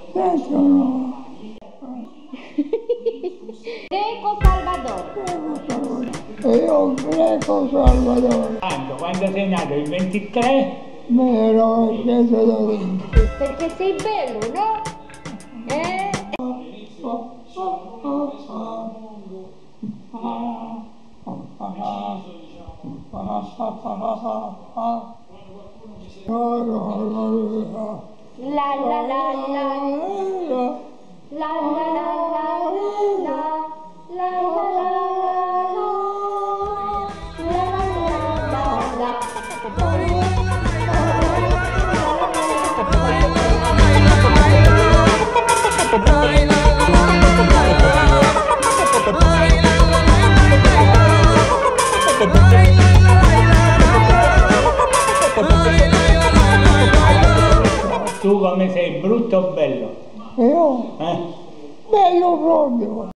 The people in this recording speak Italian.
Greco no. Greco Salvador. Io Greco Salvador. Quando sei nato? Il 23? Mi ero chiesto da lì. Perché sei bello, no? La la la la la la la la Tu come sei, brutto o bello? Io? Eh? Bello proprio.